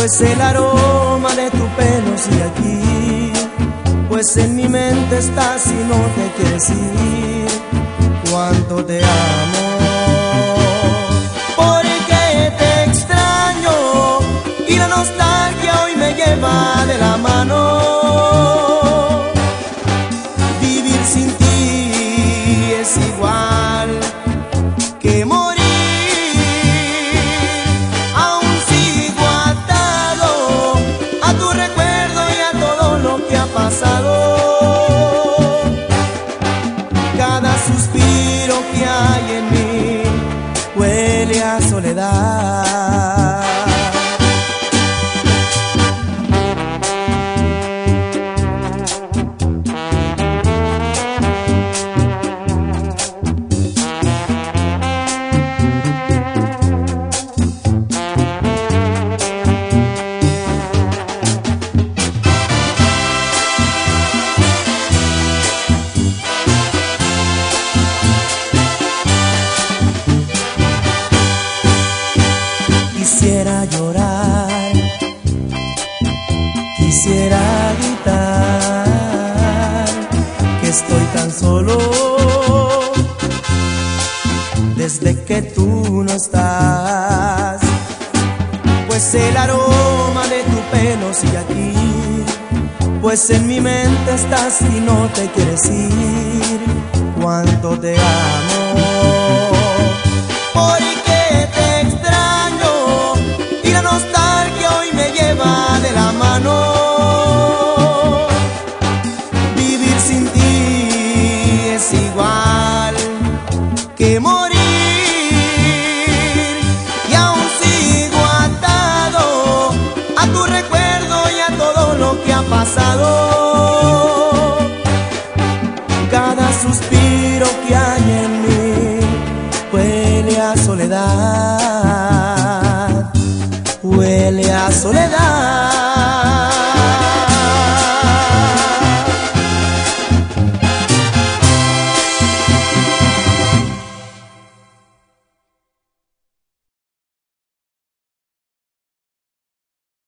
pues el aroma de tu pelo sigue aquí, pues en mi mente estás y no te quieres ir. Cuánto te amo, porque te extraño y la nostalgia hoy me lleva de la mano. Vivir sin ti es igual que morir. Aún sigo atado a tu recuerdo y a todo lo que ha pasado. Cada suspiro que hay en mí huele a soledad. Quisiera llorar, quisiera gritar que estoy tan solo desde que tú no estás, pues el aroma de tu pelo sigue aquí, pues en mi mente estás y no te quieres ir. Cuánto te amo, porque te extraño y la nostalgia hoy me lleva de la mano. Vivir sin ti es igual que morir, y aún sigo atado a tu recuerdo y a todo lo que ha pasado. Cada suspiro que hay en mí huele a soledad, huele a soledad.